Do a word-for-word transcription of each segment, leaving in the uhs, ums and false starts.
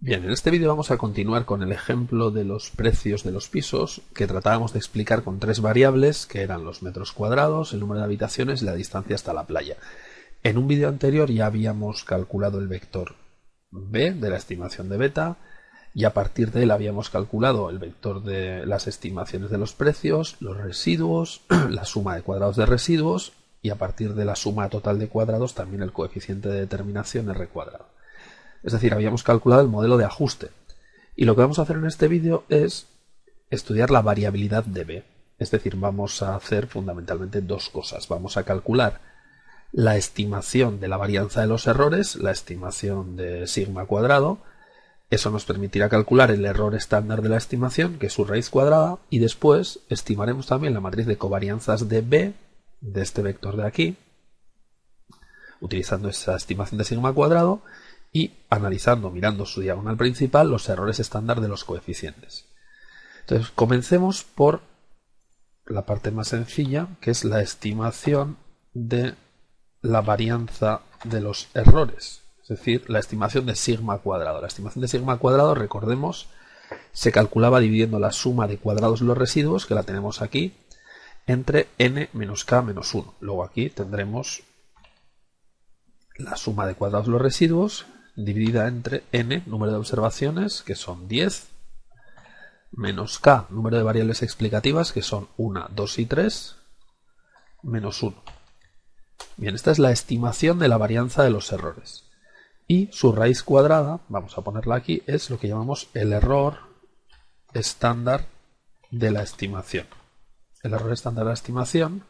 Bien, en este vídeo vamos a continuar con el ejemplo de los precios de los pisos que tratábamos de explicar con tres variables que eran los metros cuadrados, el número de habitaciones y la distancia hasta la playa. En un vídeo anterior ya habíamos calculado el vector B de la estimación de beta y a partir de él habíamos calculado el vector de las estimaciones de los precios, los residuos, la suma de cuadrados de residuos y a partir de la suma total de cuadrados también el coeficiente de determinación R cuadrado. Es decir, habíamos calculado el modelo de ajuste. Y lo que vamos a hacer en este vídeo es estudiar la variabilidad de B. Es decir, vamos a hacer fundamentalmente dos cosas. Vamos a calcular la estimación de la varianza de los errores, la estimación de sigma cuadrado. Eso nos permitirá calcular el error estándar de la estimación, que es su raíz cuadrada, y después estimaremos también la matriz de covarianzas de B, de este vector de aquí, utilizando esa estimación de sigma cuadrado, y analizando, mirando su diagonal principal, los errores estándar de los coeficientes. Entonces, comencemos por la parte más sencilla, que es la estimación de la varianza de los errores, es decir, la estimación de sigma cuadrado. La estimación de sigma cuadrado, recordemos, se calculaba dividiendo la suma de cuadrados de los residuos, que la tenemos aquí, entre n menos k menos uno. Luego aquí tendremos la suma de cuadrados de los residuos, dividida entre n, número de observaciones, que son diez, menos k, número de variables explicativas, que son uno, dos y tres, menos uno. Bien, esta es la estimación de la varianza de los errores. Y su raíz cuadrada, vamos a ponerla aquí, es lo que llamamos el error estándar de la estimación. El error estándar de la estimación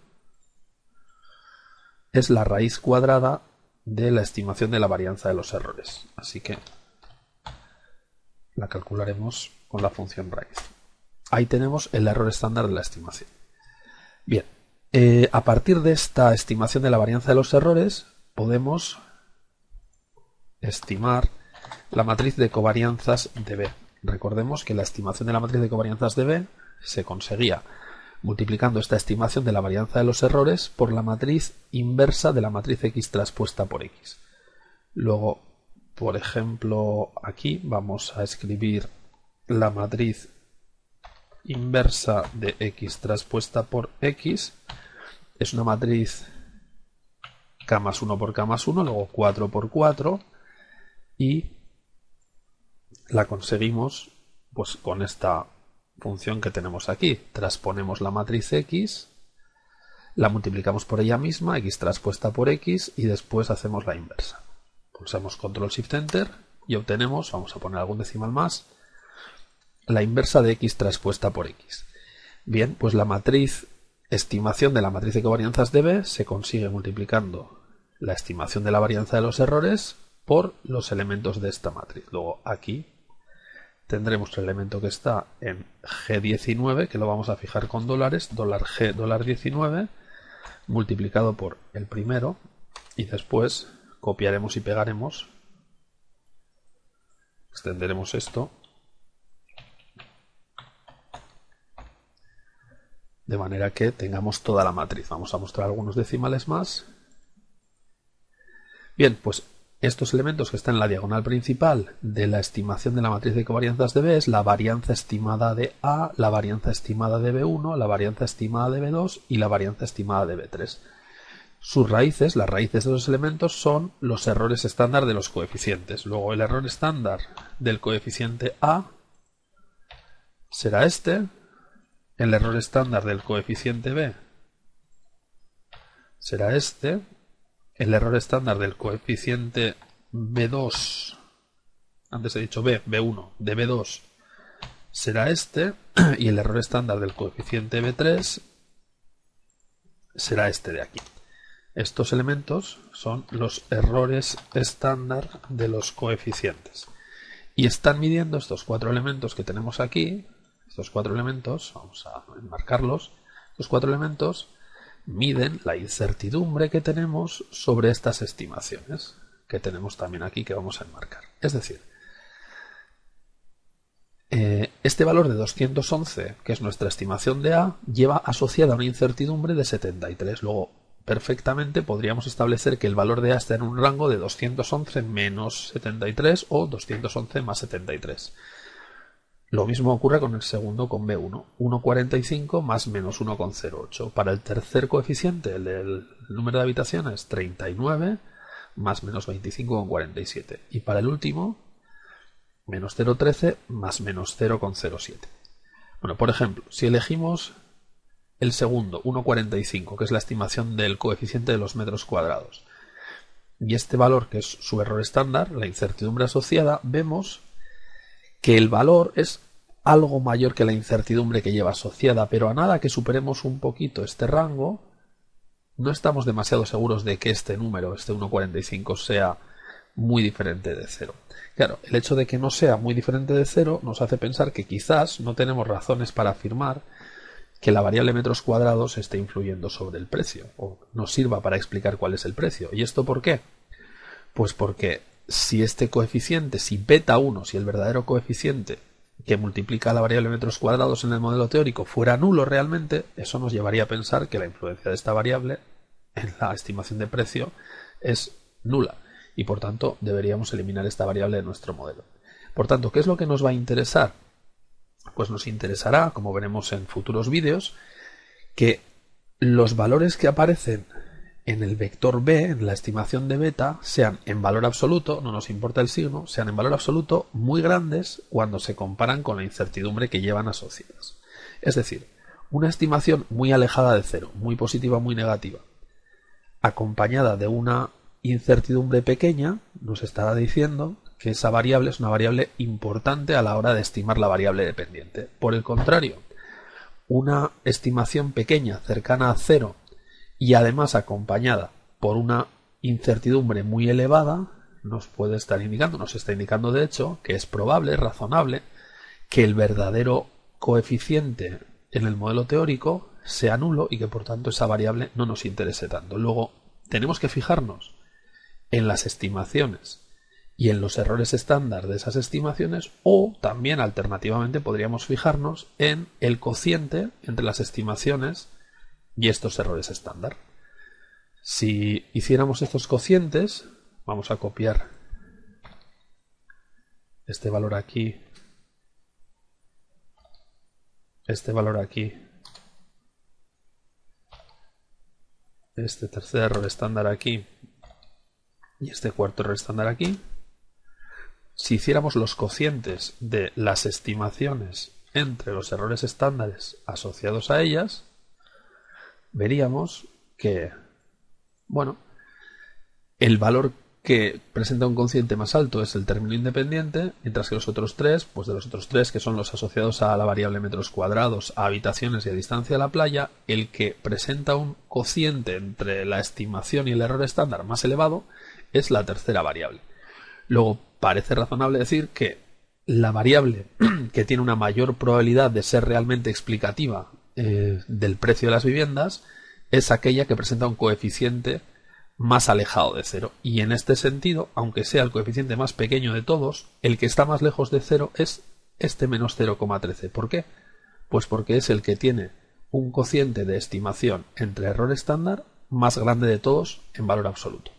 es la raíz cuadrada de la estimación de la varianza de los errores. Así que la calcularemos con la función raíz. Ahí tenemos el error estándar de la estimación. Bien, eh, a partir de esta estimación de la varianza de los errores podemos estimar la matriz de covarianzas de B. Recordemos que la estimación de la matriz de covarianzas de B se conseguía multiplicando esta estimación de la varianza de los errores por la matriz inversa de la matriz X traspuesta por X. Luego, por ejemplo, aquí vamos a escribir la matriz inversa de X traspuesta por X. Es una matriz K más uno por K más uno, luego cuatro por cuatro, y la conseguimos pues con esta función que tenemos aquí. Transponemos la matriz X, la multiplicamos por ella misma, X traspuesta por X, y después hacemos la inversa. Pulsamos control shift enter y obtenemos, vamos a poner algún decimal más, la inversa de X traspuesta por X. Bien, pues la matriz estimación de la matriz de covarianzas de B se consigue multiplicando la estimación de la varianza de los errores por los elementos de esta matriz. Luego aquí tendremos el elemento que está en G diecinueve, que lo vamos a fijar con dólares, dólar G, dólar diecinueve, multiplicado por el primero, y después copiaremos y pegaremos, extenderemos esto, de manera que tengamos toda la matriz. Vamos a mostrar algunos decimales más. Bien, pues estos elementos que están en la diagonal principal de la estimación de la matriz de covarianzas de B es la varianza estimada de A, la varianza estimada de B uno, la varianza estimada de B dos y la varianza estimada de B tres. Sus raíces, las raíces de los elementos, son los errores estándar de los coeficientes. Luego el error estándar del coeficiente A será este, el error estándar del coeficiente B será este, el error estándar del coeficiente B dos, antes he dicho B, B uno, de B dos será este, y el error estándar del coeficiente B tres será este de aquí. Estos elementos son los errores estándar de los coeficientes. Y están midiendo estos cuatro elementos que tenemos aquí, estos cuatro elementos, vamos a enmarcarlos, estos cuatro elementos miden la incertidumbre que tenemos sobre estas estimaciones, que tenemos también aquí que vamos a enmarcar. Es decir, eh, este valor de doscientos once, que es nuestra estimación de A, lleva asociada una incertidumbre de setenta y tres. Luego perfectamente podríamos establecer que el valor de A está en un rango de doscientos once menos setenta y tres o doscientos once más setenta y tres. Lo mismo ocurre con el segundo con B uno, uno coma cuarenta y cinco más menos uno coma cero ocho. Para el tercer coeficiente, el del número de habitaciones, treinta y nueve más menos veinticinco coma cuarenta y siete. Y para el último, menos cero coma trece más menos cero coma cero siete. Bueno, por ejemplo, si elegimos el segundo, uno coma cuarenta y cinco, que es la estimación del coeficiente de los metros cuadrados, y este valor, que es su error estándar, la incertidumbre asociada, vemos que el valor es algo mayor que la incertidumbre que lleva asociada, pero a nada que superemos un poquito este rango, no estamos demasiado seguros de que este número, este uno coma cuarenta y cinco, sea muy diferente de cero. Claro, el hecho de que no sea muy diferente de cero nos hace pensar que quizás no tenemos razones para afirmar que la variable metros cuadrados esté influyendo sobre el precio o nos sirva para explicar cuál es el precio. ¿Y esto por qué? Pues porque si este coeficiente, si beta uno, si el verdadero coeficiente que multiplica la variable metros cuadrados en el modelo teórico fuera nulo realmente, eso nos llevaría a pensar que la influencia de esta variable en la estimación de precio es nula y por tanto deberíamos eliminar esta variable de nuestro modelo. Por tanto, ¿qué es lo que nos va a interesar? Pues nos interesará, como veremos en futuros vídeos, que los valores que aparecen en el vector B, en la estimación de beta, sean en valor absoluto, no nos importa el signo, sean en valor absoluto muy grandes cuando se comparan con la incertidumbre que llevan asociadas. Es decir, una estimación muy alejada de cero, muy positiva, muy negativa, acompañada de una incertidumbre pequeña, nos estará diciendo que esa variable es una variable importante a la hora de estimar la variable dependiente. Por el contrario, una estimación pequeña, cercana a cero, y además acompañada por una incertidumbre muy elevada, nos puede estar indicando, nos está indicando de hecho que es probable, razonable, que el verdadero coeficiente en el modelo teórico sea nulo y que por tanto esa variable no nos interese tanto. Luego tenemos que fijarnos en las estimaciones y en los errores estándar de esas estimaciones, o también alternativamente podríamos fijarnos en el cociente entre las estimaciones y estos errores estándar. Si hiciéramos estos cocientes, vamos a copiar este valor aquí, este valor aquí, este tercer error estándar aquí y este cuarto error estándar aquí. Si hiciéramos los cocientes de las estimaciones entre los errores estándares asociados a ellas, veríamos que, bueno, el valor que presenta un cociente más alto es el término independiente, mientras que los otros tres, pues de los otros tres que son los asociados a la variable metros cuadrados, a habitaciones y a distancia de la playa, el que presenta un cociente entre la estimación y el error estándar más elevado es la tercera variable. Luego, parece razonable decir que la variable que tiene una mayor probabilidad de ser realmente explicativa eh, del precio de las viviendas es aquella que presenta un coeficiente más alejado de cero. Y en este sentido, aunque sea el coeficiente más pequeño de todos, el que está más lejos de cero es este menos cero coma trece. ¿Por qué? Pues porque es el que tiene un cociente de estimación entre error estándar más grande de todos en valor absoluto.